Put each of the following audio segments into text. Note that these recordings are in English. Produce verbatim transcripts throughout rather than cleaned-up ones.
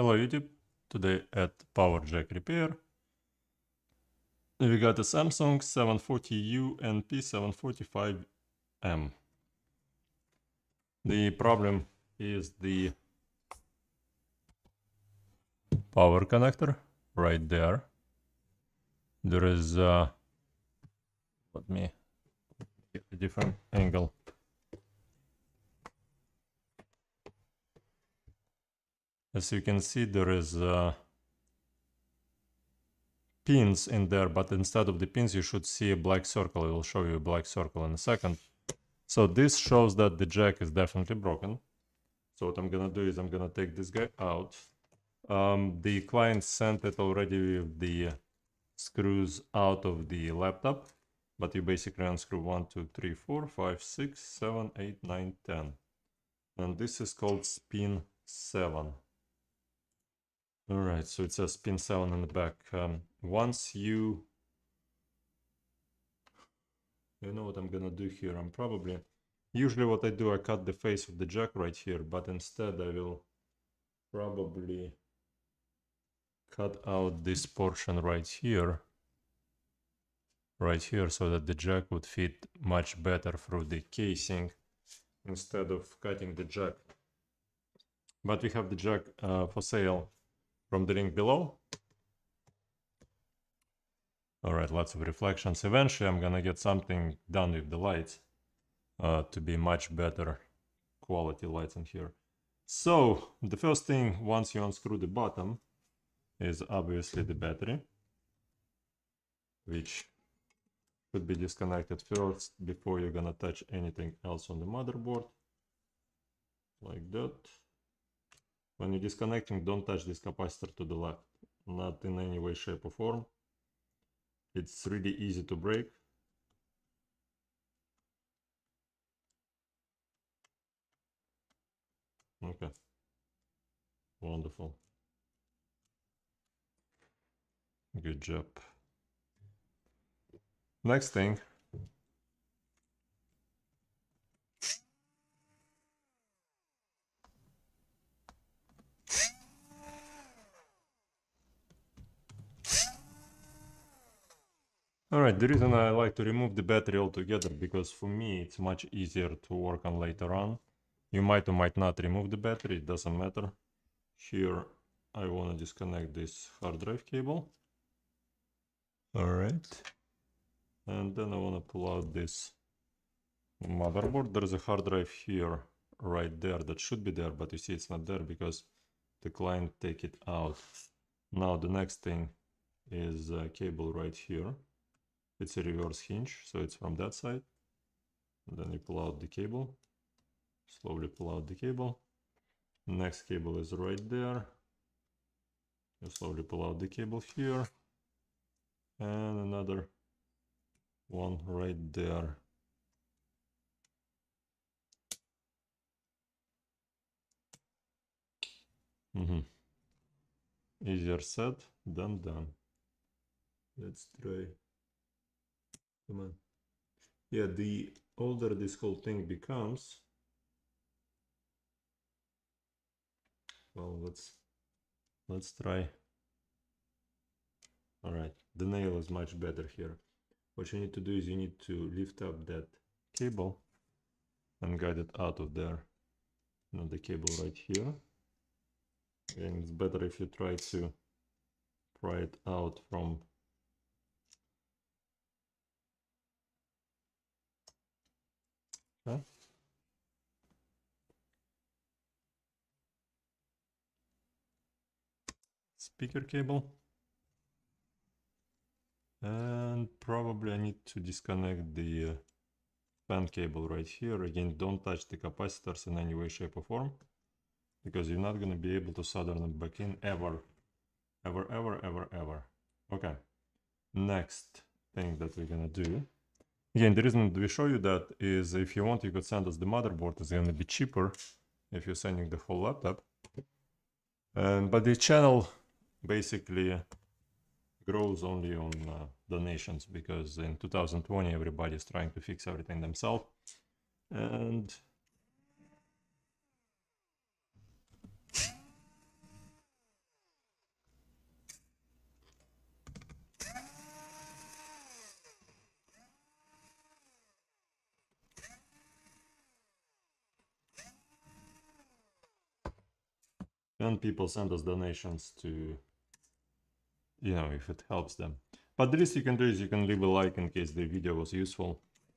Hello YouTube, today at Power Jack Repair we got a Samsung seven forty U and P seven forty-five M. The problem is the power connector right there. There is uh, let me get a different angle. As you can see, there is uh, pins in there, but instead of the pins you should see a black circle. I will show you a black circle in a second. So this shows that the jack is definitely broken. So what I'm gonna do is I'm gonna take this guy out. Um, the client sent it already with the screws out of the laptop, but you basically unscrew one, two, three, four, five, six, seven, eight, nine, ten. And this is called spin seven. Alright, so it says spin seven in the back. Um, once you... You know what I'm gonna do here? I'm probably... Usually what I do, I cut the face of the jack right here, but instead I will probably cut out this portion right here. Right here, so that the jack would fit much better through the casing instead of cutting the jack. But we have the jack uh, for sale from the link below. Alright, lots of reflections. Eventually I'm gonna get something done with the lights uh, to be much better quality lights in here. So the first thing, once you unscrew the bottom, is obviously the battery, which should be disconnected first before you're gonna touch anything else on the motherboard, like that. When you're disconnecting, don't touch this capacitor to the left, not in any way, shape or form. It's really easy to break. Okay, wonderful, good job. Next thing, alright, the reason I like to remove the battery altogether, because for me it's much easier to work on later on. You might or might not remove the battery, it doesn't matter. Here I want to disconnect this hard drive cable. Alright. And then I want to pull out this motherboard. There's a hard drive here, right there, that should be there, but you see it's not there because the client take it out. Now the next thing is a cable right here. It's a reverse hinge, so it's from that side. And then you pull out the cable, slowly pull out the cable. Next cable is right there. You slowly pull out the cable here. And another one right there. Mm-hmm. Easier said than done. Let's try. Come on. Yeah, the older this whole thing becomes, well, let's let's try. All right, the nail is much better here. What you need to do is you need to lift up that cable and guide it out of there. Now the cable right here. And it's better if you try to pry it out from huh? Speaker cable. And probably I need to disconnect the uh, fan cable right here. Again, don't touch the capacitors in any way, shape or form, because you're not going to be able to solder them back in ever. Ever, ever, ever, ever. Okay. Next thing that we're going to do. Again, the reason we show you that is if you want, you could send us the motherboard. It's going to be cheaper if you're sending the whole laptop. And, but the channel basically grows only on uh, donations, because in two thousand twenty everybody's trying to fix everything themselves, and and people send us donations to, you know, if it helps them. But the least you can do is you can leave a like in case the video was useful.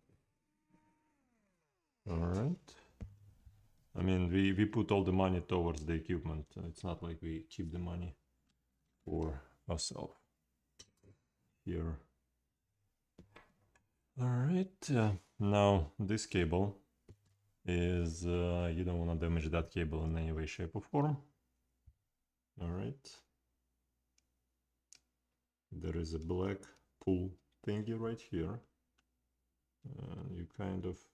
All right. I mean, we, we put all the money towards the equipment. It's not like we keep the money for ourselves here. All right. Uh, now this cable is, uh, you don't want to damage that cable in any way, shape or form. All right. There is a black pull thingy right here. And you kind of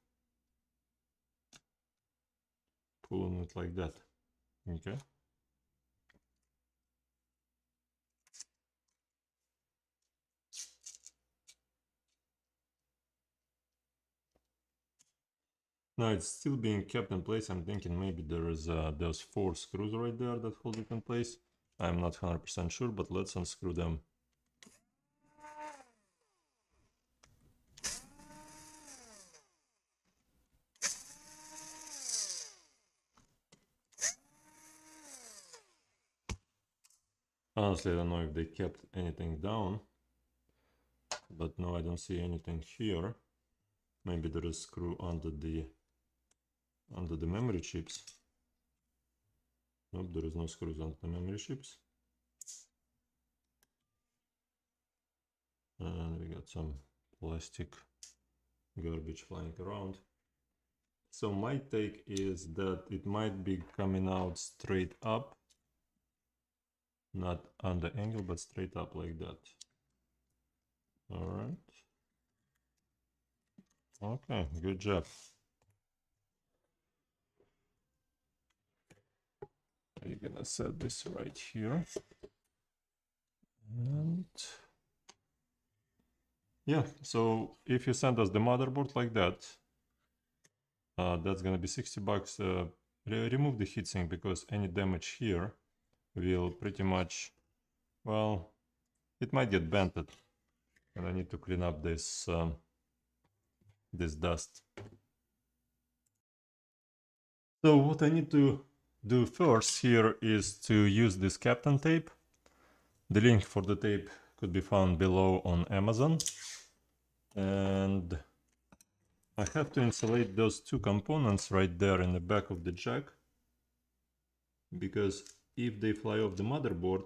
pull on it like that. Okay. Now it's still being kept in place. I'm thinking maybe there is uh, those four screws right there that hold it in place. I'm not one hundred percent sure, but let's unscrew them. Honestly, I don't know if they kept anything down, but no, I don't see anything here. Maybe there is a screw under the under the memory chips. Nope, there is no screws under the memory chips. And we got some plastic garbage flying around. So my take is that it might be coming out straight up. Not on the angle, but straight up like that. All right. Okay, good job. You're gonna set this right here. And yeah, so if you send us the motherboard like that, uh, that's gonna be sixty bucks. Uh, re remove the heatsink because any damage here will pretty much, well, it might get bented, and I need to clean up this um, this dust. So what I need to do first here is to use this Kapton tape. The link for the tape could be found below on Amazon, and I have to insulate those two components right there in the back of the jack, because if they fly off the motherboard,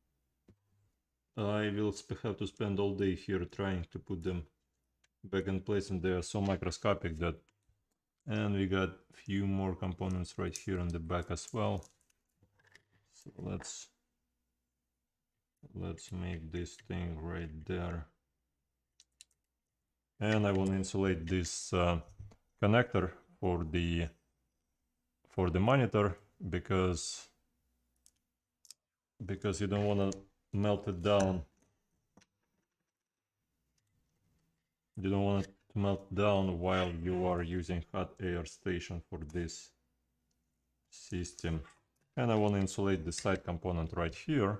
I will have to spend all day here trying to put them back in place, and they are so microscopic that. And we got a few more components right here on the back as well. So let's let's make this thing right there. And I want to insulate this uh, connector for the for the monitor because because you don't want to melt it down. You don't want it to melt down while you are using hot air station for this system. And I want to insulate the side component right here.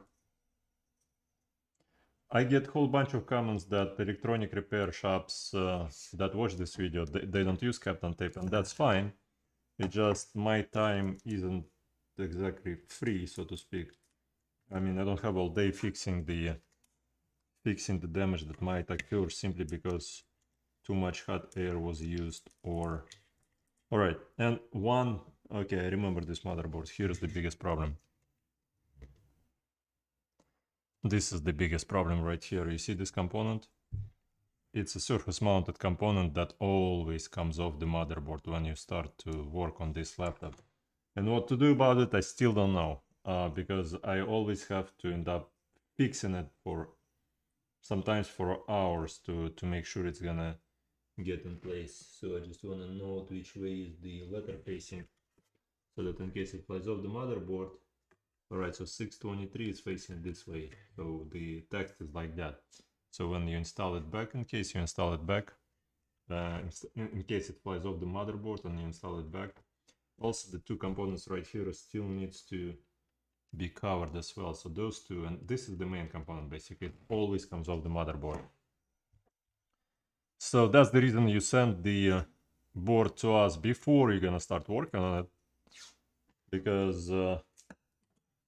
I get a whole bunch of comments that electronic repair shops uh, that watch this video, they, they don't use Kapton tape, and that's fine. It's just my time isn't exactly free, so to speak. I mean, I don't have all day fixing the fixing the damage that might occur simply because too much hot air was used. Or all right, and one, okay, I remember this motherboard. Here's the biggest problem. This is the biggest problem right here. You see this component? It's a surface mounted component that always comes off the motherboard when you start to work on this laptop. And what to do about it, I still don't know, uh, because I always have to end up fixing it for sometimes for hours to, to make sure it's gonna get in place. So I just wanna note which way is the letter facing, so that in case it flies off the motherboard. Alright, so six twenty-three is facing this way, so the text is like that. So when you install it back, in case you install it back, uh, in, in case it flies off the motherboard and you install it back, also the two components right here still needs to be covered as well. So those two, and this is the main component basically, it always comes off the motherboard. So that's the reason you send the uh, board to us before you're gonna start working on it, because uh,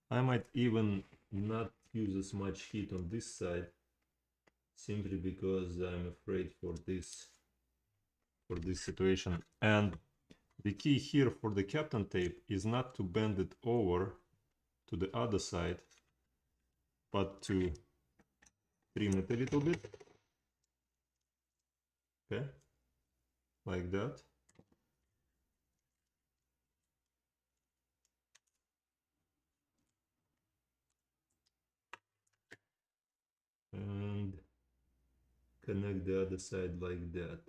I might even not use as much heat on this side, simply because I'm afraid for this for this situation. And the key here for the Kapton tape is not to bend it over to the other side, but to trim it a little bit. Okay, like that. And connect the other side like that.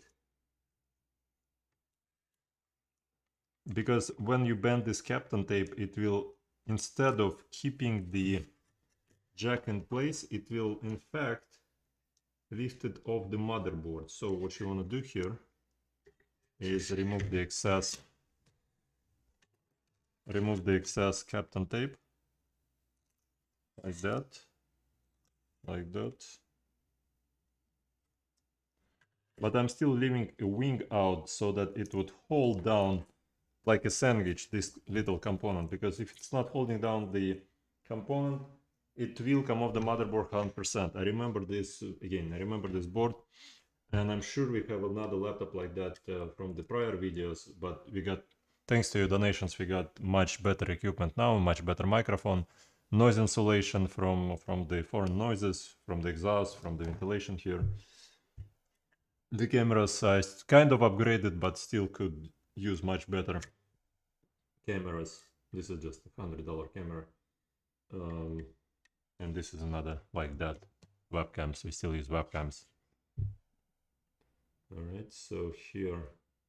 Because when you bend this Kapton tape, it will, instead of keeping the jack in place, it will in fact lift it off the motherboard. So what you want to do here is remove the excess remove the excess Kapton tape like that, like that. But I'm still leaving a wing out so that it would hold down like a sandwich, this little component, because if it's not holding down the component, it will come off the motherboard one hundred percent. I remember this, again, I remember this board, and I'm sure we have another laptop like that uh, from the prior videos, but we got, thanks to your donations, we got much better equipment now, much better microphone, noise insulation from, from the foreign noises, from the exhaust, from the ventilation here. The camera size kind of upgraded, but still could use much better cameras. This is just a hundred dollar camera, um, and this is another like that. Webcams, we still use webcams. All right, so here,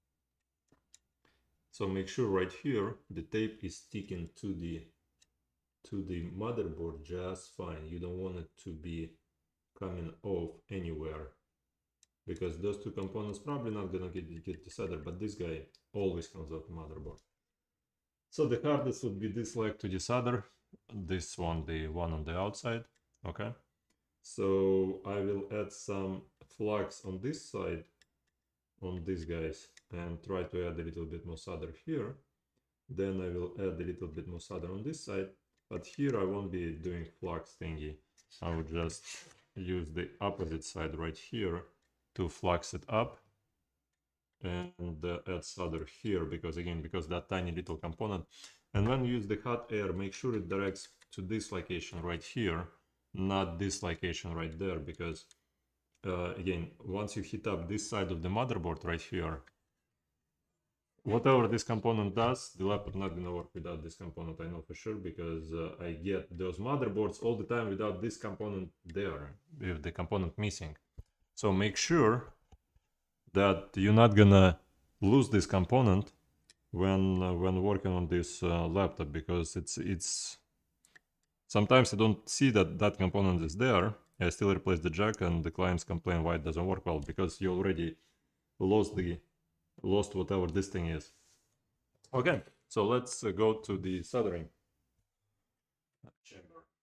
so make sure right here the tape is sticking to the to the motherboard just fine. You don't want it to be coming off anywhere, because those two components probably not gonna get, get desoldered, but this guy always comes off the motherboard. So the hardest would be this leg to desolder, this one, the one on the outside. Okay, so I will add some flux on this side, on these guys, and try to add a little bit more solder here. Then I will add a little bit more solder on this side, but here I won't be doing flux thingy. I will just use the opposite side right here to flux it up and uh, add solder here, because again, because that tiny little component. And when you use the hot air, make sure it directs to this location right here, not this location right there, because uh, again, once you heat up this side of the motherboard right here, whatever this component does, the laptop not gonna work without this component, I know for sure, because uh, I get those motherboards all the time without this component there, with the component missing. So make sure that you're not gonna lose this component when uh, when working on this uh, laptop, because it's it's sometimes I don't see that that component is there. I still replace the jack, and the clients complain why it doesn't work well, because you already lost the lost whatever this thing is. Okay, so let's uh, go to the soldering chamber.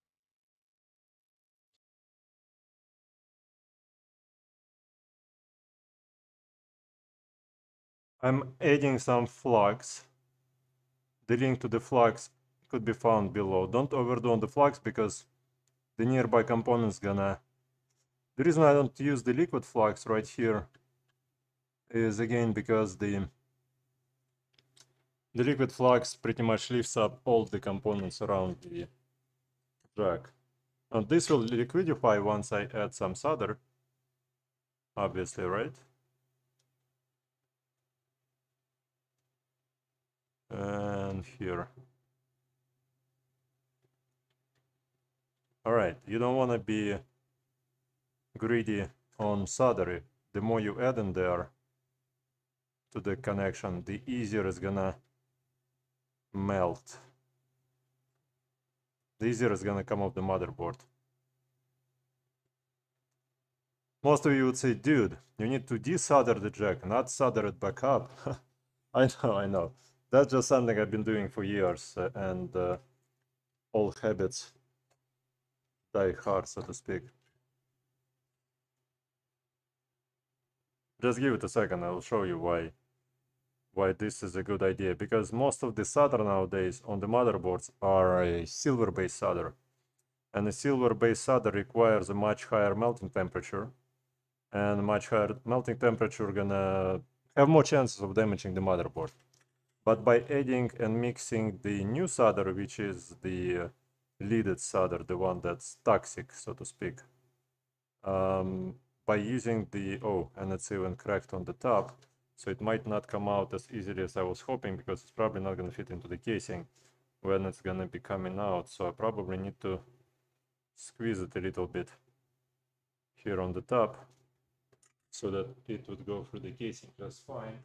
I'm adding some flux. The link to the flux could be found below. Don't overdo on the flux, because the nearby component is gonna... The reason I don't use the liquid flux right here is again because the the liquid flux pretty much lifts up all the components around the jack. And this will liquidify once I add some solder, obviously, right? And here. All right, you don't want to be greedy on solder. The more you add in there to the connection, the easier it's gonna melt. The easier it's gonna come off the motherboard. Most of you would say, dude, you need to desolder the jack, not solder it back up. I know, I know. That's just something I've been doing for years, uh, and uh, old habits die hard, so to speak. Just give it a second, I'll show you why why this is a good idea, because most of the solder nowadays on the motherboards are a silver-based solder, and a silver-based solder requires a much higher melting temperature, and much higher melting temperature gonna have more chances of damaging the motherboard. But by adding and mixing the new solder, which is the uh, leaded solder, the one that's toxic, so to speak, um, by using the, oh, and it's even cracked on the top, so it might not come out as easily as I was hoping, because it's probably not going to fit into the casing when it's going to be coming out. So I probably need to squeeze it a little bit here on the top so that it would go through the casing just fine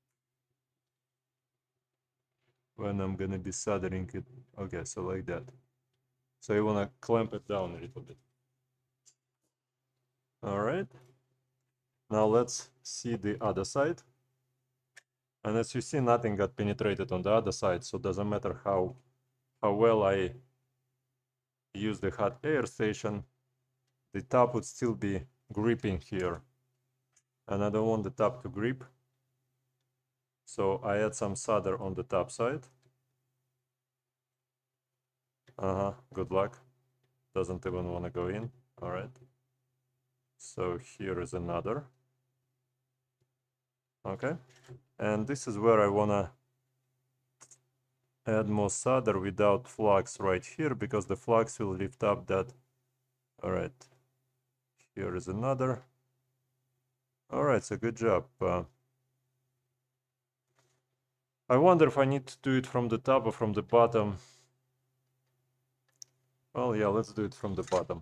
when I'm going to be soldering it. Okay, so like that. So you want to clamp it down a little bit. All right. Now let's see the other side. And as you see, nothing got penetrated on the other side, so it doesn't matter how, how well I use the hot air station, the top would still be gripping here. And I don't want the top to grip, so I add some solder on the top side. Uh-huh, good luck. Doesn't even want to go in. All right. So here is another. Okay. And this is where I want to add more solder without flux right here, because the flux will lift up that. All right. Here is another. All right, so good job. Uh, I wonder if I need to do it from the top or from the bottom. Well, yeah, let's do it from the bottom.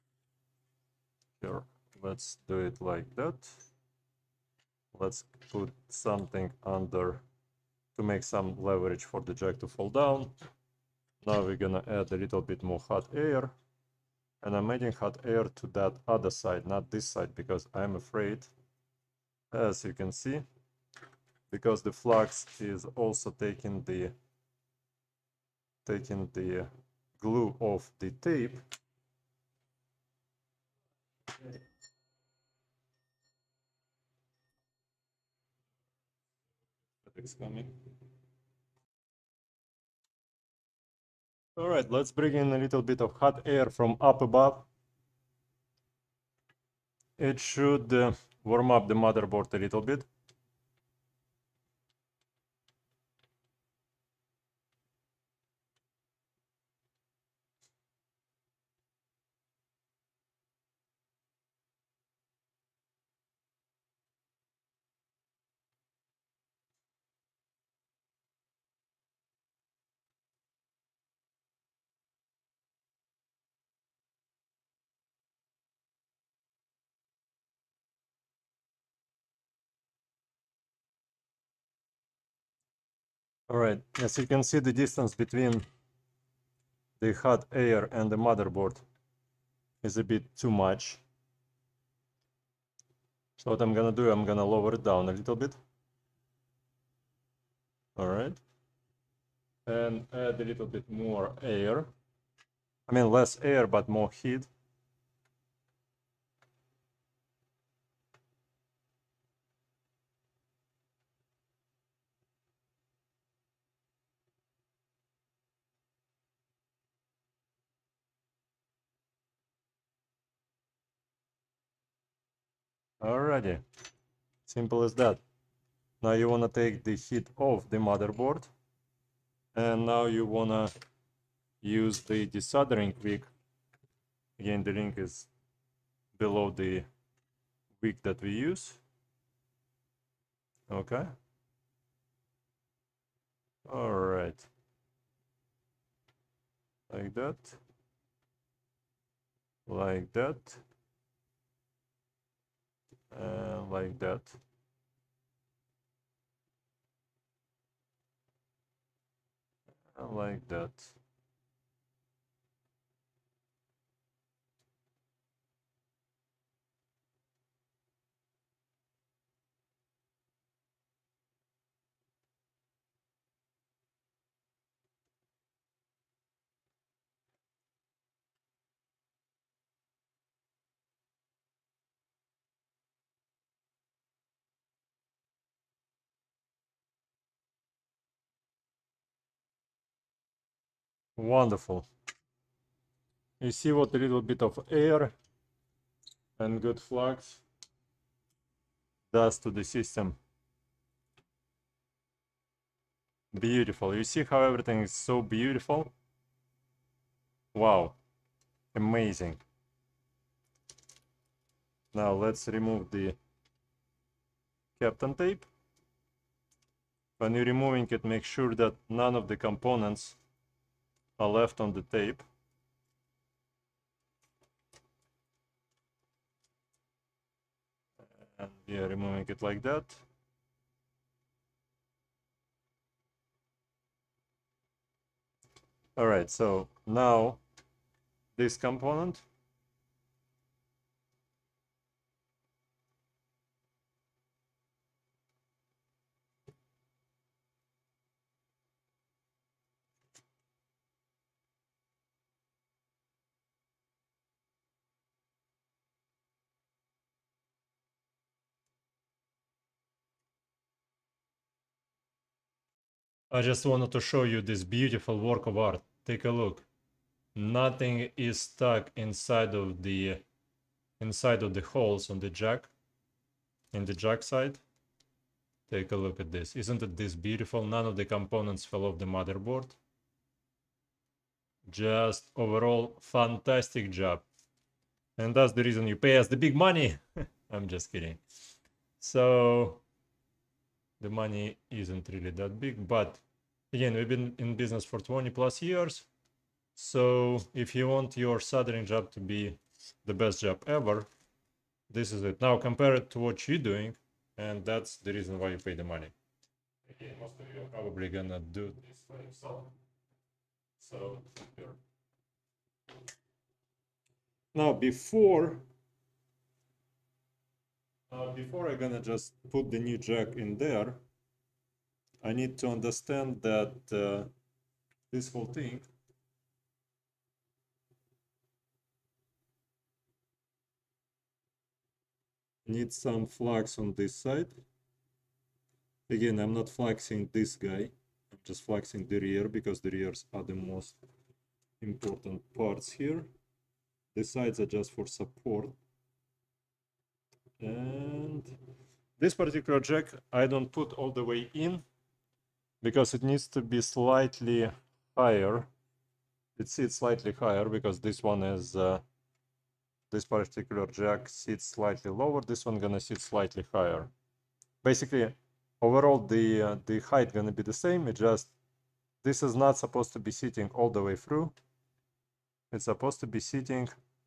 Here, let's do it like that. Let's put something under to make some leverage for the jack to fall down. Now we're gonna add a little bit more hot air. And I'm adding hot air to that other side, not this side, because I'm afraid, as you can see, because the flux is also taking the taking the glue off the tape. It's coming. All right, let's bring in a little bit of hot air from up above. It should uh, warm up the motherboard a little bit. All right, as you can see, the distance between the hot air and the motherboard is a bit too much. So what I'm gonna do, I'm gonna lower it down a little bit. All right. And add a little bit more air. I mean, less air, but more heat. Alrighty, simple as that. Now you wanna take the heat off the motherboard, and now you wanna use the desoldering wick. Again, the link is below the wick that we use. Okay. All right. Like that. Like that. And like that. And like that. Wonderful. You see what a little bit of air and good flux does to the system. Beautiful. You see how everything is so beautiful? Wow. Amazing. Now let's remove the Kapton tape. When you're removing it, make sure that none of the components are left on the tape. And we are removing it like that. All right, so now this component. I just wanted to show you this beautiful work of art. Take a look. Nothing is stuck inside of the inside of the holes on the jack, in the jack side. Take a look at this. Isn't it this beautiful? None of the components fell off the motherboard. Just overall fantastic job. And that's the reason you pay us the big money. I'm just kidding. So the money isn't really that big, but again, we've been in business for twenty plus years. So if you want your soldering job to be the best job ever, this is it. Now compare it to what you're doing, and that's the reason why you pay the money. Again, most of you are probably gonna do this by yourself. So here. Now before uh, before I'm gonna just put the new jack in there, I need to understand that uh, this whole thing needs some flux on this side. Again, I'm not fluxing this guy, I'm just fluxing the rear because the rears are the most important parts here. The sides are just for support. And this particular jack I don't put all the way in because it needs to be slightly higher. It sits slightly higher because this one is uh, this particular jack sits slightly lower. This one gonna sit slightly higher. Basically, overall the uh, the height gonna be the same. It just this is not supposed to be sitting all the way through. It's supposed to be sitting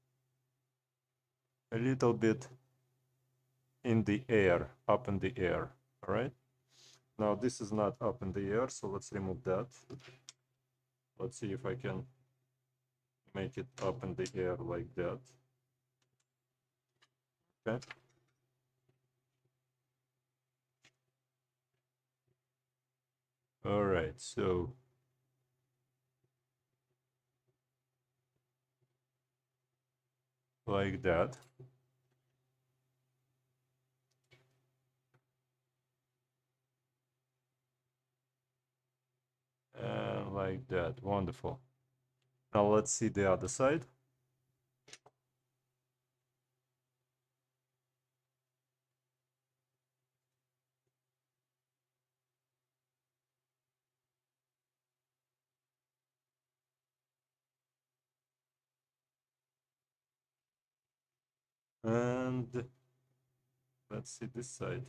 a little bit in the air, up in the air. All right. Now this is not up in the air, so let's remove that. Let's see if I can make it up in the air like that. Okay. All right, so like that. And like that. Wonderful. Now let's see the other side. And let's see this side.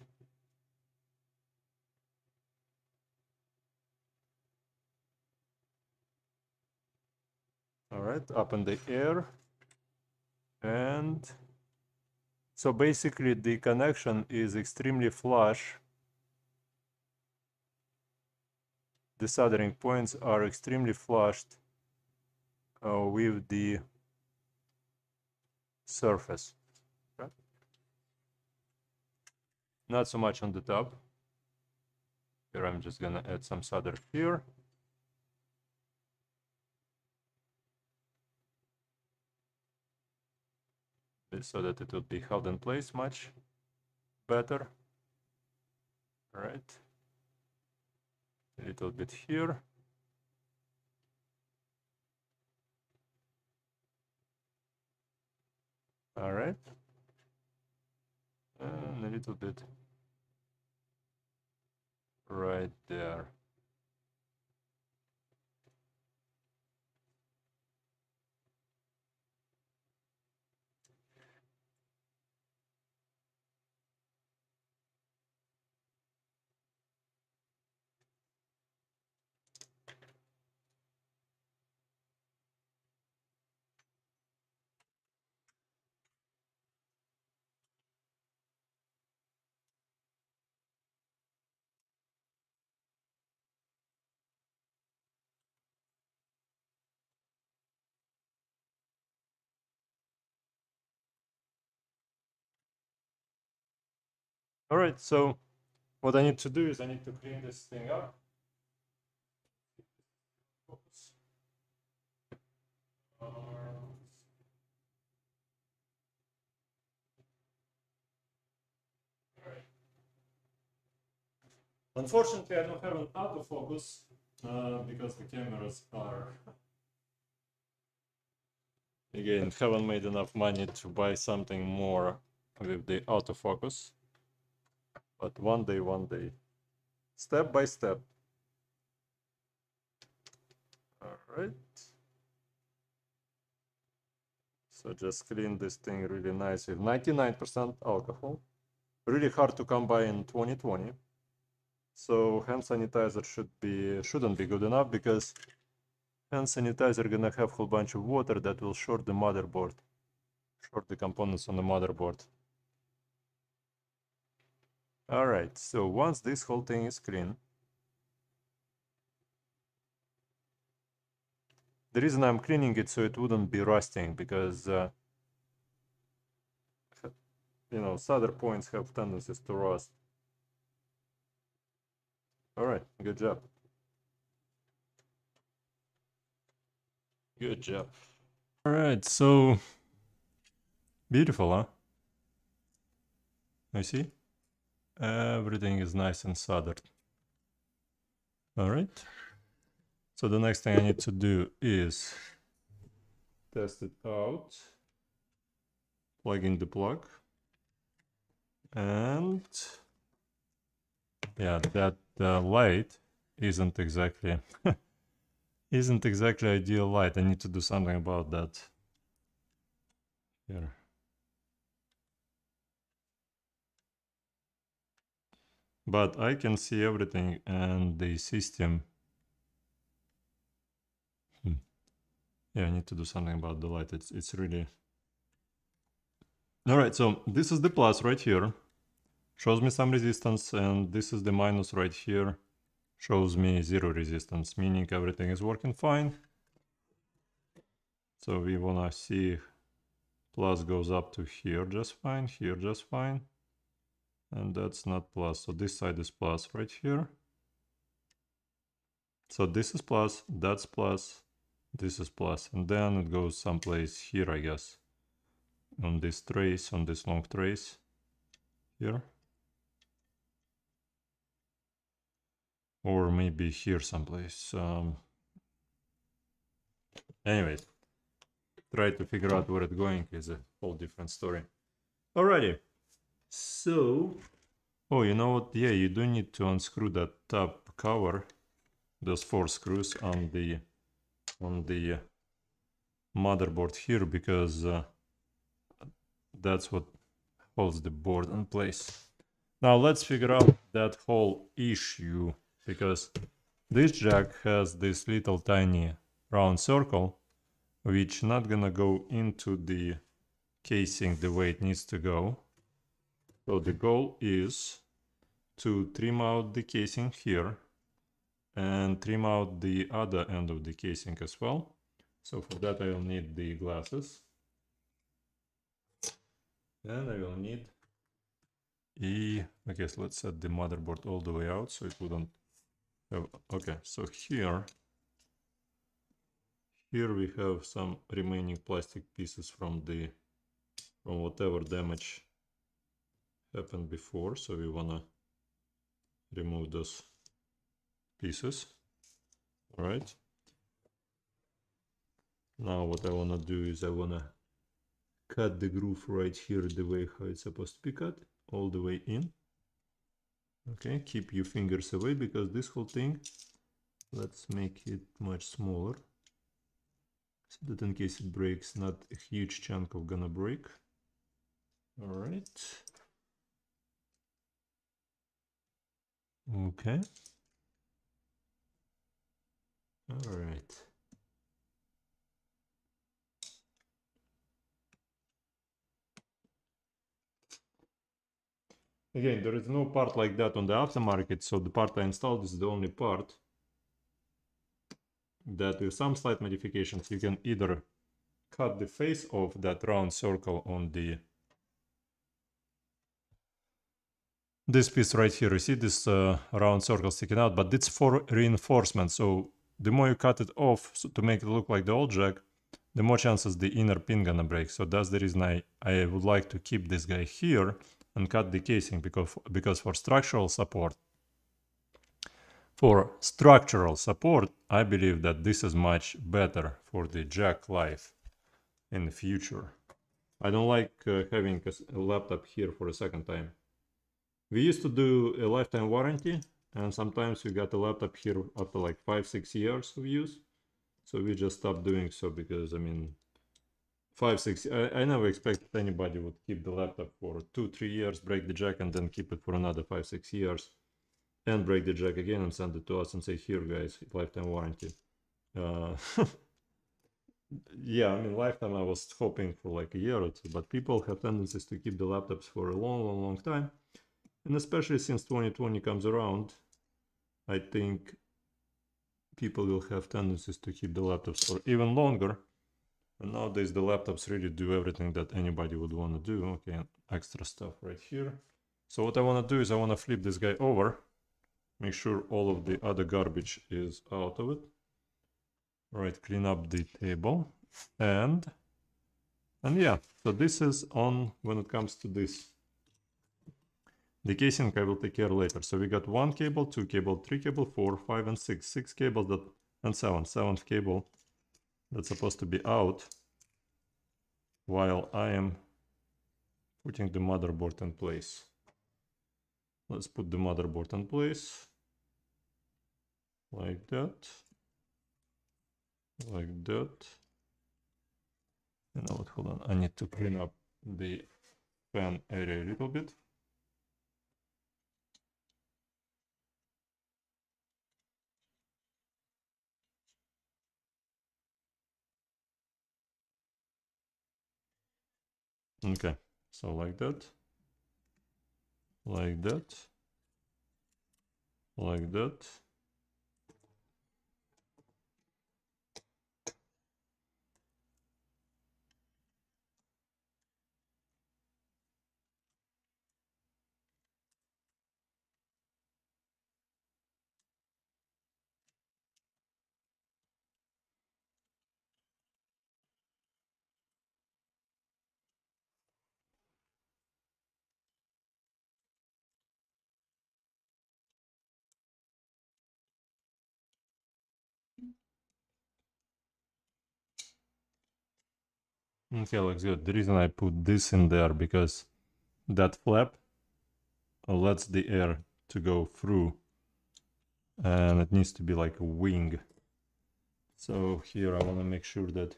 All right, up in the air. And so basically the connection is extremely flush. The soldering points are extremely flushed uh, with the surface. Okay. Not so much on the top. Here I'm just gonna add some solder here. So that it will be held in place much better. All right. A little bit here. All right. And a little bit right there. All right, so what I need to do is I need to clean this thing up. Oops. Um, Unfortunately, I don't have an autofocus uh, because the cameras are, again, haven't made enough money to buy something more with the autofocus. But one day, one day, step by step. All right. So just clean this thing really nice with ninety-nine percent alcohol. Really hard to come by in twenty twenty. So hand sanitizer should be shouldn't be good enough because hand sanitizer gonna have a whole bunch of water that will short the motherboard, short the components on the motherboard. All right, so once this whole thing is clean, the reason I'm cleaning it so it wouldn't be rusting because uh, you know, solder points have tendencies to rust. All right, good job. Good job. All right, so beautiful, huh? You see? Everything is nice and soldered. All right. So the next thing I need to do is test it out. Plug in the plug. And yeah, that uh, light isn't exactly isn't exactly ideal light. I need to do something about that. Here. But I can see everything and the system. Hmm. Yeah, I need to do something about the light. It's it's really. All right, so this is the plus right here. Shows me some resistance, and this is the minus right here. Shows me zero resistance, meaning everything is working fine. So we wanna see plus goes up to here just fine, here just fine. And that's not plus, so this side is plus right here. So this is plus, that's plus, this is plus, and then it goes someplace here, I guess. On this trace, on this long trace here. Or maybe here someplace. Um, anyway, try to figure out where it's going is a whole different story. Alrighty. So, oh, you know what? Yeah, you do need to unscrew that top cover, those four screws on the on the motherboard here, because uh, that's what holds the board in place. Now let's figure out that whole issue, because this jack has this little tiny round circle, which not gonna go into the casing the way it needs to go. So the goal is to trim out the casing here and trim out the other end of the casing as well. So for that I will need the glasses. And I will need a, I guess let's set the motherboard all the way out so it wouldn't have, okay, so here, here we have some remaining plastic pieces from the, from whatever damage happened before. So we wanna remove those pieces. All right. Now what I wanna do is I wanna cut the groove right here the way how it's supposed to be cut, all the way in. Okay, keep your fingers away because this whole thing, let's make it much smaller so that in case it breaks, not a huge chunk of gonna break. All right. Okay. All right. Again, there is no part like that on the aftermarket, so the part I installed is the only part that with some slight modifications you can either cut the face of that round circle on the this piece right here. You see this uh, round circle sticking out, but it's for reinforcement, so the more you cut it off so to make it look like the old jack, the more chances the inner pin gonna break. So that's the reason I, I would like to keep this guy here and cut the casing, because, because for structural support, for structural support, I believe that this is much better for the jack life in the future. I don't like uh, having a, a laptop here for a second time. We used to do a lifetime warranty, and sometimes we got a laptop here after like five, six years of use. So we just stopped doing so because, I mean, five, six, I, I never expected anybody would keep the laptop for two, three years, break the jack, and then keep it for another five, six years, and break the jack again and send it to us and say, here guys, lifetime warranty. Uh, yeah, I mean, lifetime I was hoping for like a year or two, but people have tendencies to keep the laptops for a long, long, long time. And especially since twenty twenty comes around, I think people will have tendencies to keep the laptops for even longer. And nowadays the laptops really do everything that anybody would want to do. Okay, extra stuff right here. So what I want to do is I want to flip this guy over, make sure all of the other garbage is out of it. All right, clean up the table. And, and yeah, so this is on when it comes to this. The casing I will take care later. So we got one cable, two cable, three cable, four, five, and six. Six cables that, and seven. Seventh cable that's supposed to be out while I am putting the motherboard in place. Let's put the motherboard in place. Like that. Like that. You know what, hold on. I need to clean up the fan area a little bit. Okay, so like that, like that, like that. Okay, looks good. The reason I put this in there because that flap lets the air to go through, and it needs to be like a wing. So here I want to make sure that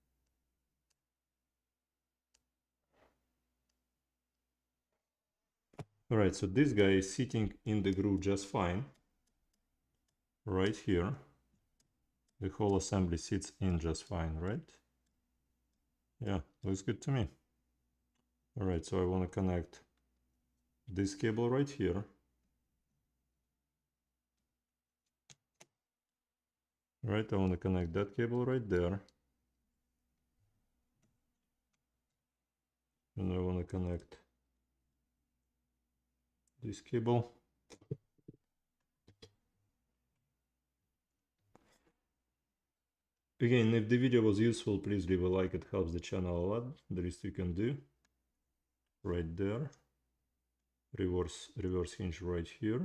all right, so this guy is sitting in the groove just fine. Right here, the whole assembly sits in just fine, right? Yeah, looks good to me. All right, so I want to connect this cable right here. Right, I want to connect that cable right there. And I want to connect this cable. Again, if the video was useful, please leave a like, it helps the channel a lot. The rest you can do. Right there. Reverse, reverse hinge right here.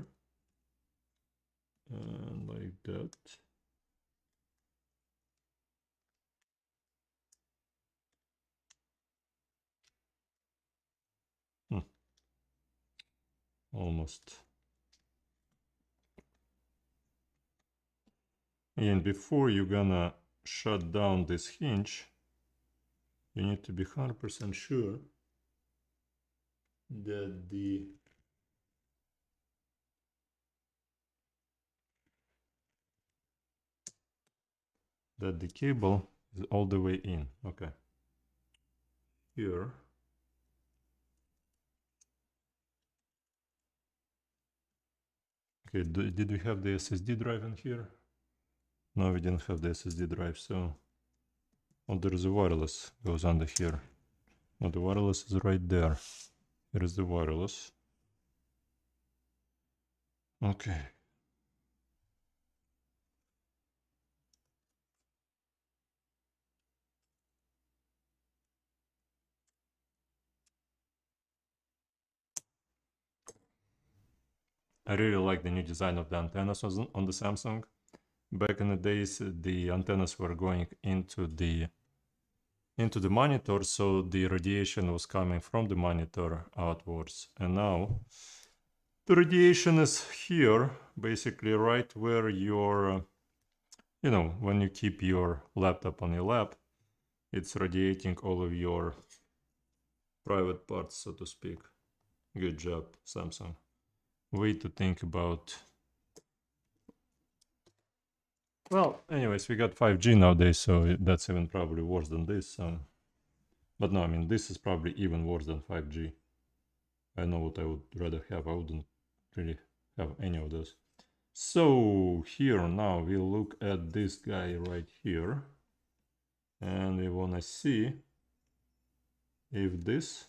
And like that. almost. And before you're gonna shut down this hinge, you need to be one hundred percent sure that the that the cable is all the way in. Okay. Here. Okay, do, did we have the S S D drive in here? No, we didn't have the S S D drive, so... Oh, there's a wireless, goes under here. Oh, the wireless is right there. Here is the wireless. Okay. I really like the new design of the antennas on the Samsung. Back in the days, the antennas were going into the into the monitor, so the radiation was coming from the monitor outwards. And now the radiation is here, basically right where your, you know, when you keep your laptop on your lap, it's radiating all of your private parts, so to speak. Good job, Samsung. Way to think about. Well, anyways, we got five G nowadays, so that's even probably worse than this. Um, but no, I mean, this is probably even worse than five G. I know what I would rather have. I wouldn't really have any of those. So here now we'll look at this guy right here. And we want to see if this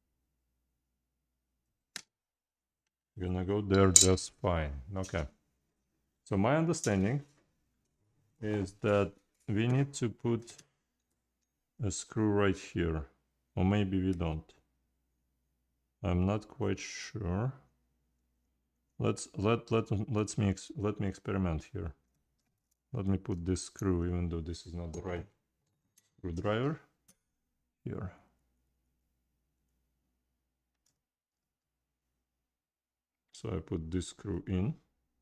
gonna go there just fine. Okay. So my understanding is that we need to put a screw right here, or maybe we don't. I'm not quite sure. Let's let let let's me ex let me experiment here. Let me put this screw, even though this is not the right screwdriver, here. So I put this screw in.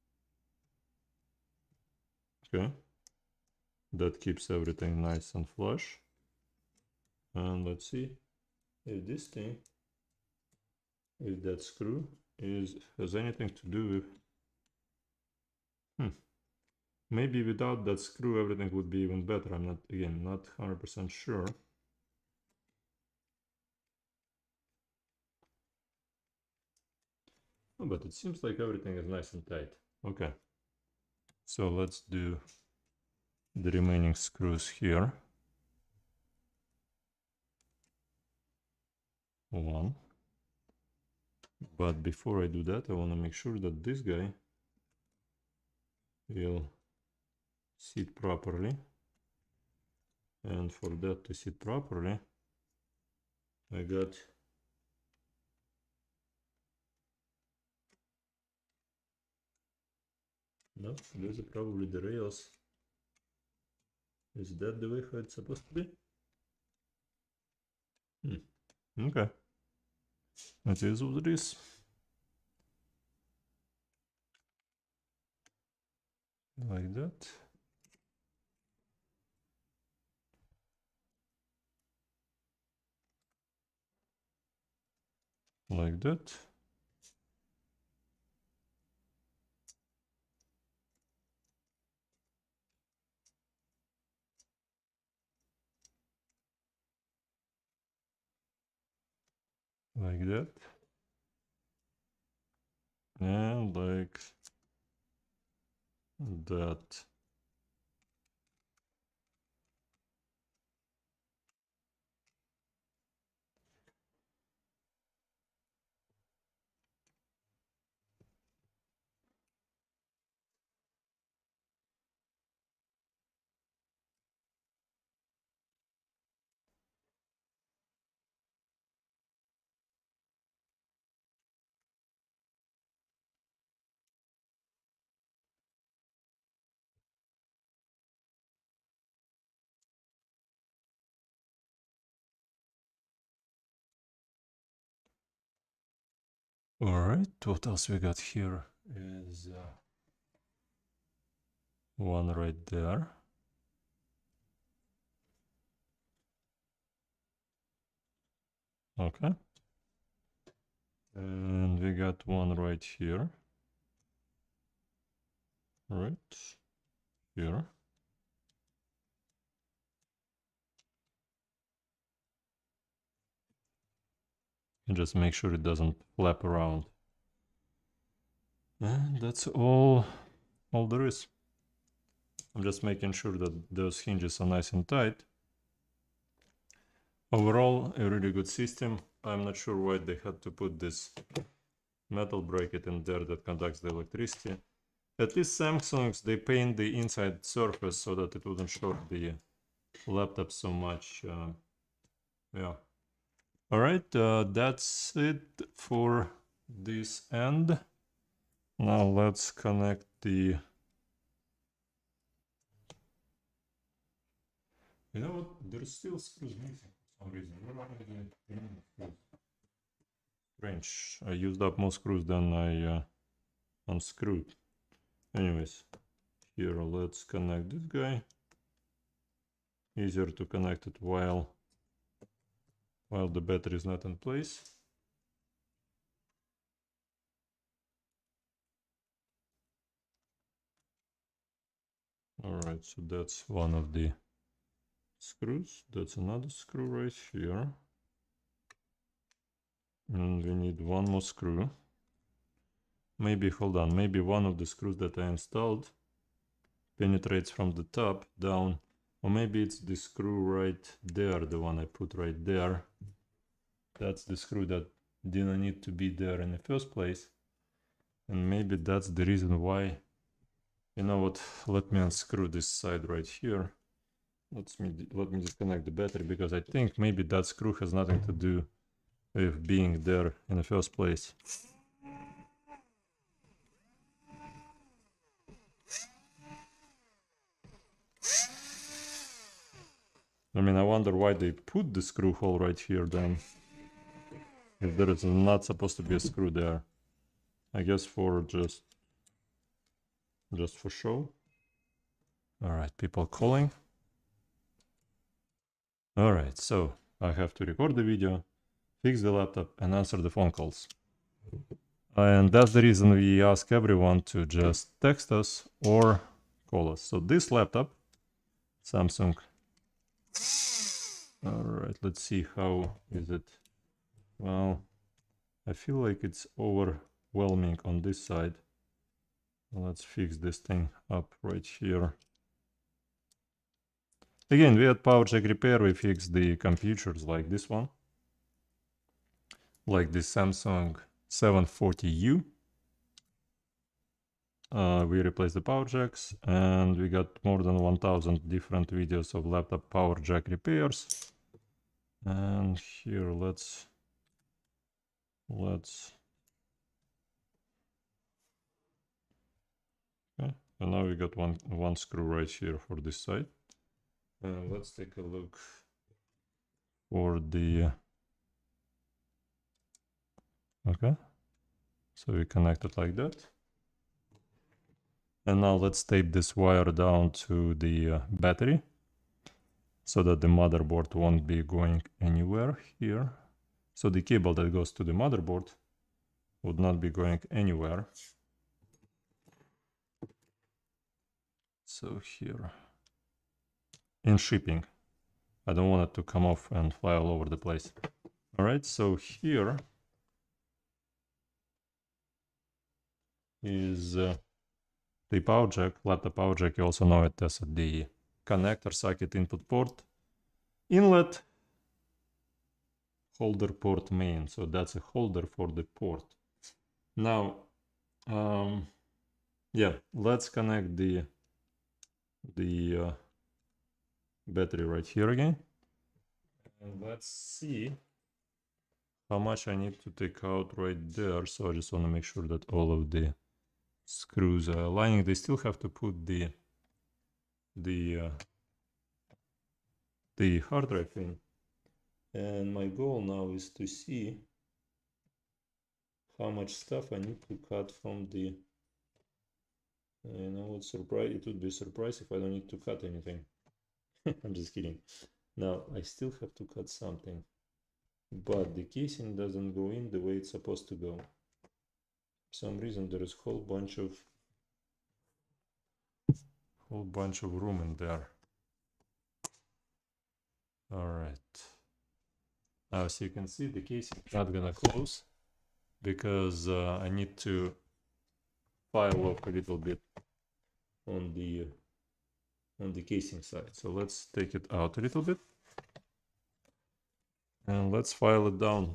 Okay. That keeps everything nice and flush. And let's see if this thing, if that screw is has anything to do with... Hmm. Maybe without that screw everything would be even better. I'm not, again, not one hundred percent sure. Oh, but it seems like everything is nice and tight. Okay. So let's do the remaining screws here. One. But before I do that, I want to make sure that this guy will sit properly. And for that to sit properly, I got no, these are probably the rails. Is that the way how it's supposed to be? Hmm. Okay. It is what it is. Like that. Like that. Like that. And like that. All right, what else we got here is uh, one right there. Okay. And we got one right here. Right here. And just make sure it doesn't flap around. And that's all, all there is. I'm just making sure that those hinges are nice and tight. Overall, a really good system. I'm not sure why they had to put this metal bracket in there that conducts the electricity. At least Samsung's, they paint the inside surface so that it wouldn't short the laptop so much. Uh, yeah. All right, uh, that's it for this end. Now let's connect the... You know what? There's still screws missing for some reason. Strange. I used up more screws than I uh, unscrewed. Anyways, here let's connect this guy. Easier to connect it while while the battery is not in place. All right, so that's one of the screws. That's another screw right here. And we need one more screw. Maybe, hold on, maybe one of the screws that I installed penetrates from the top down. Or maybe it's the screw right there, the one I put right there. That's the screw that didn't need to be there in the first place. And maybe that's the reason why. You know what, let me unscrew this side right here. Let's me, let me disconnect the battery, because I think maybe that screw has nothing to do with being there in the first place. I mean, I wonder why they put the screw hole right here then, if there is not supposed to be a screw there. I guess for just, just for show. All right, people calling. All right, so I have to record the video, fix the laptop, and answer the phone calls. And that's the reason we ask everyone to just text us or call us. So this laptop, Samsung. All right, let's see how is it. Well, I feel like it's overwhelming on this side. Let's fix this thing up right here. Again, we had PowerJack repair, we fixed the computers like this one. Like this Samsung seven forty U. Uh, we replaced the power jacks, and we got more than one thousand different videos of laptop power jack repairs. And here, let's let's okay. And now we got one one screw right here for this side. And let's take a look for the okay. So we connect it like that. And now let's tape this wire down to the uh, battery, so that the motherboard won't be going anywhere here. So the cable that goes to the motherboard would not be going anywhere. So here, in shipping, I don't want it to come off and fly all over the place. All right, so here is uh, the power jack, laptop power jack. You also know it as the connector socket input port, inlet, holder port main. So that's a holder for the port. Now, um, yeah, let's connect the the uh, battery right here again. And let's see how much I need to take out right there. So I just want to make sure that all of the screws are aligning. They still have to put the the uh, the hard drive in. And my goal now is to see how much stuff I need to cut from the, you know what, surprise, it would be a surprise if I don't need to cut anything. I'm just kidding. Now I still have to cut something, but the casing doesn't go in the way it's supposed to go. For some reason there is a whole bunch of whole bunch of room in there. All right. Now, as you can see, the casing is not gonna close because uh, I need to file off a little bit on the on the casing side. So let's take it out a little bit and let's file it down.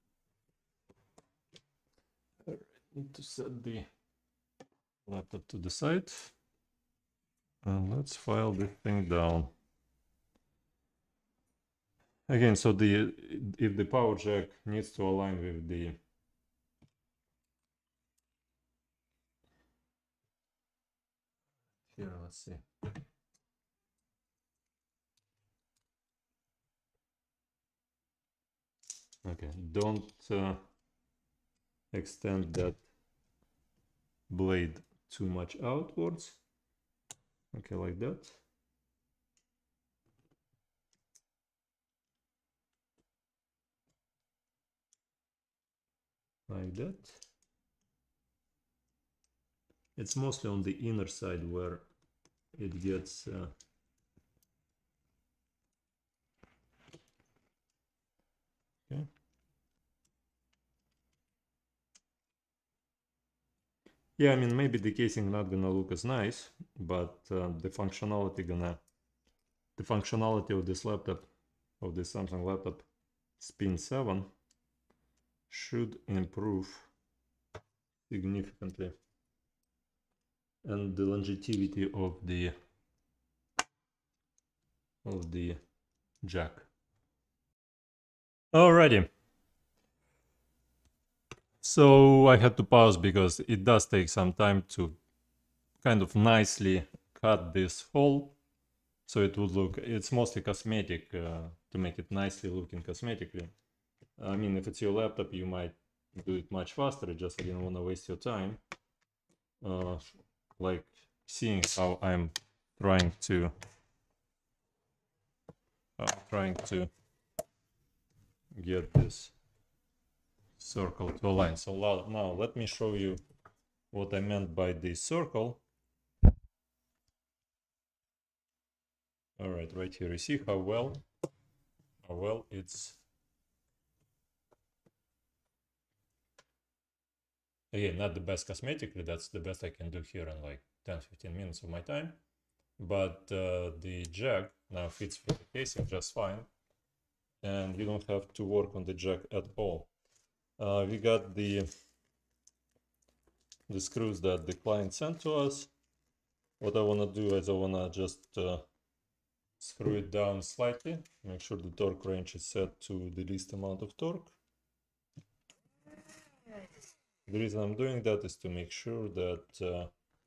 I need to set the laptop to the side and let's file this thing down. Again, so the if the power jack needs to align with the here, let's see. Okay, don't uh, extend that blade too much outwards. Okay, like that. Like that. It's mostly on the inner side where it gets uh, okay. Yeah, I mean, maybe the casing not gonna look as nice, but uh, the functionality gonna the functionality of this laptop, of this Samsung laptop Spin seven, should improve significantly, and the longevity of the of the jack. Alrighty. So I had to pause because it does take some time to kind of nicely cut this hole, so it would look, it's mostly cosmetic, uh, to make it nicely looking cosmetically. I mean, if it's your laptop, you might do it much faster, just I didn't want to waste your time. Uh, like seeing how I'm trying to uh, trying to get this circle to align. So now let me show you what I meant by the circle. All right, right here, you see how well, how well it's, again, not the best cosmetically, that's the best I can do here in like ten fifteen minutes of my time. But uh, the jack now fits for the casing just fine, and you don't have to work on the jack at all. Uh, we got the the screws that the client sent to us. What I want to do is I want to just uh, screw it down slightly, make sure the torque range is set to the least amount of torque. The reason I'm doing that is to make sure that uh,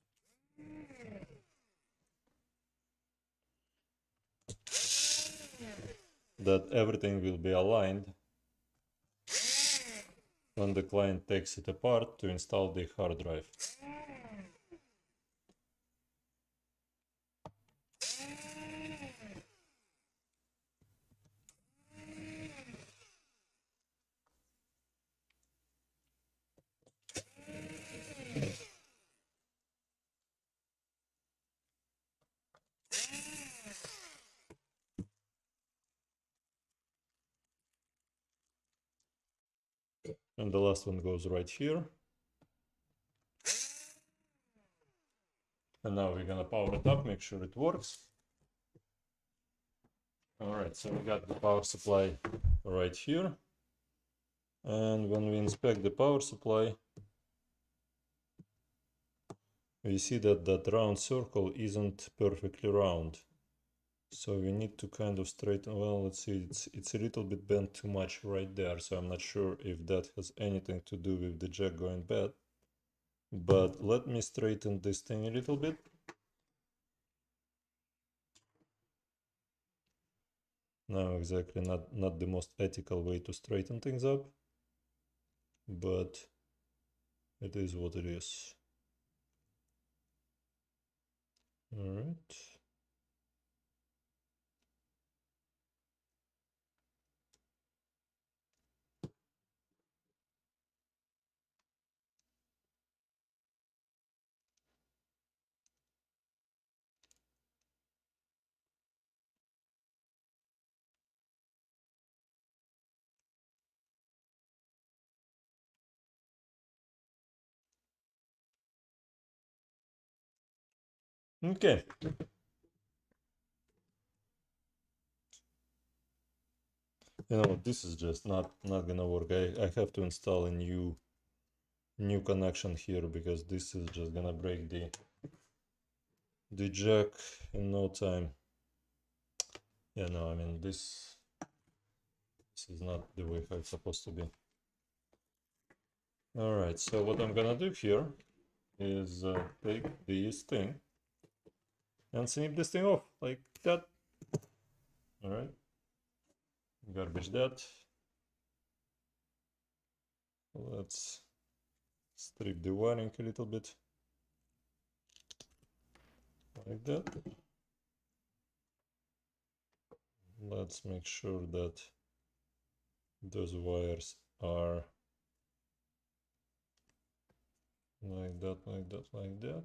that everything will be aligned when the client takes it apart to install the hard drive. And the last one goes right here. And now we're gonna power it up, make sure it works. All right, so we got the power supply right here. And when we inspect the power supply, we see that that round circle isn't perfectly round. So we need to kind of straighten, well, let's see, it's, it's a little bit bent too much right there. So I'm not sure if that has anything to do with the jack going bad. But let me straighten this thing a little bit. Now, exactly not, not the most ethical way to straighten things up, but it is what it is. All right. Okay. You know, this is just not not gonna work. I, I have to install a new new connection here because this is just gonna break the the jack in no time. Yeah, no, I mean this this is not the way how it's supposed to be. All right, so what I'm gonna do here is uh, take this thing and snip this thing off like that. All right, garbage that. Let's strip the wiring a little bit like that. Let's make sure that those wires are like that, like that, like that.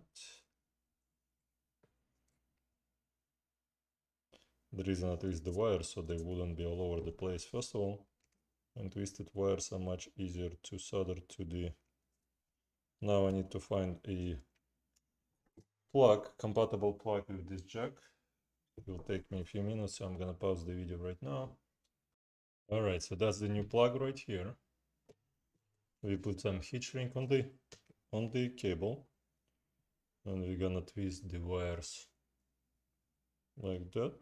The reason I twist the wires so they wouldn't be all over the place first of all, and twisted wires are much easier to solder to the... Now I need to find a plug, compatible plug with this jack. It will take me a few minutes, so I'm gonna pause the video right now. Alright, so that's the new plug right here. We put some heat shrink on the on the cable, and we're gonna twist the wires like that,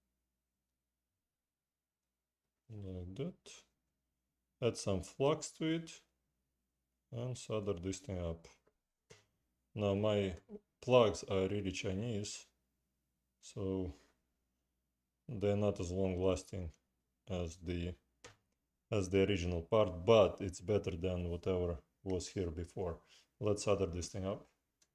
like that. Add some flux to it and solder this thing up. Now my plugs are really Chinese, so they're not as long lasting as the as the original part, but it's better than whatever was here before. Let's solder this thing up.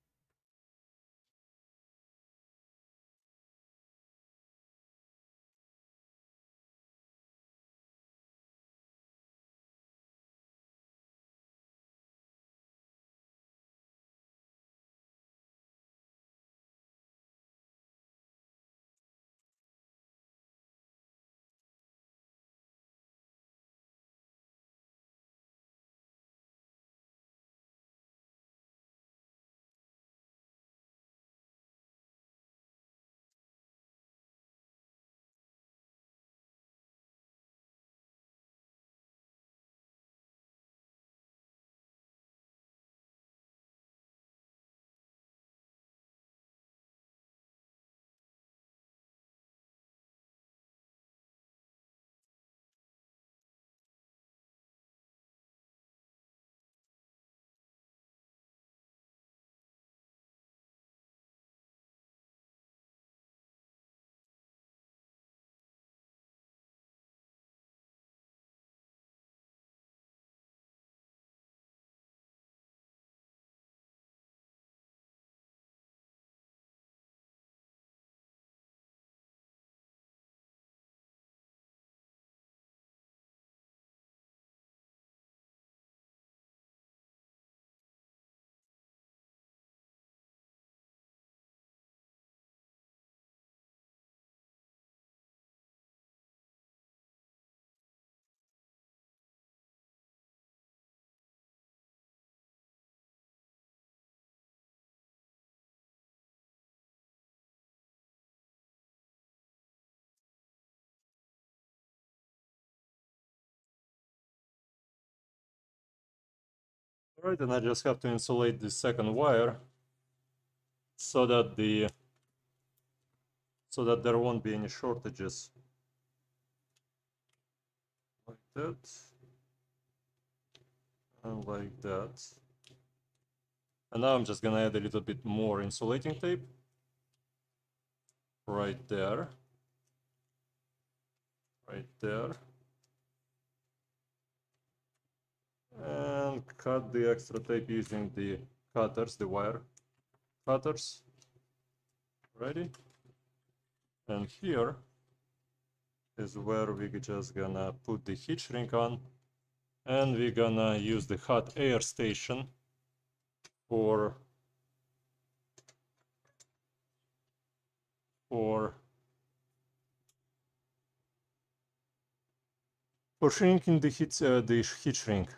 Alright, and I just have to insulate the second wire so that the so that there won't be any shortages. Like that. And like that. And now I'm just gonna add a little bit more insulating tape right there, right there, and and cut the extra tape using the cutters, the wire cutters. Ready? And here is where we're just gonna put the heat shrink on, and we're gonna use the hot air station for for for shrinking the heat uh, the heat shrink.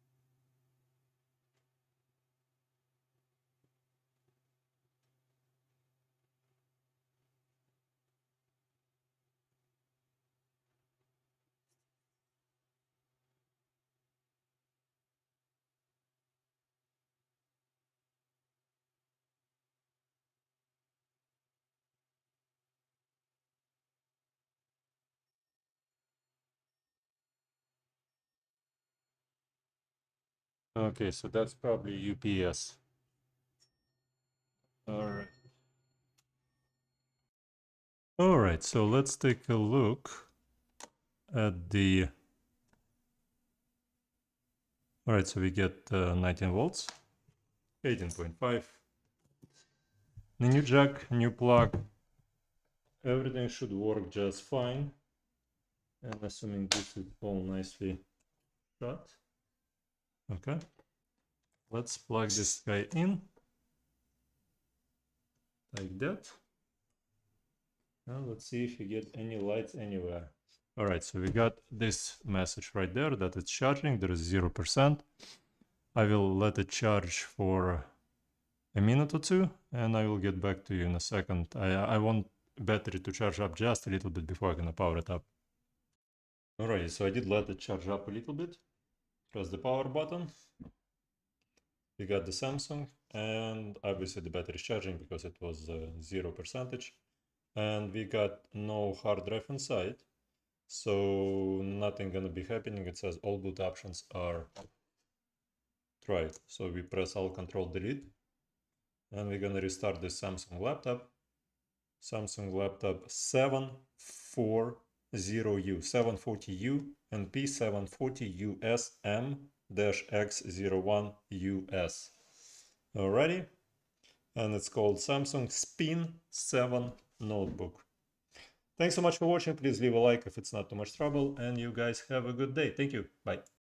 Okay, so that's probably U P S. All right. All right, so let's take a look at the. All right, so we get uh, nineteen volts, eighteen point five. The new jack, new plug, everything should work just fine. And assuming this is all nicely shut. Okay, let's plug this guy in like that. Now let's see if you get any lights anywhere. All right, so we got this message right there that it's charging. There is zero percent. I will let it charge for a minute or two, and I will get back to you in a second. I, I want battery to charge up just a little bit before I'm gonna power it up. Alright, so I did let it charge up a little bit. Press the power button. We got the Samsung, and obviously the battery is charging because it was uh, zero percentage. And we got no hard drive inside, so nothing gonna be happening. It says all boot options are tried. So we press Alt Control Delete, and we're gonna restart this Samsung laptop. Samsung laptop seven forty U, seven forty U and P seven forty U S M X zero one U S. Alrighty, and it's called Samsung Spin seven notebook. Thanks so much for watching. Please leave a like if it's not too much trouble, and you guys have a good day. Thank you. Bye.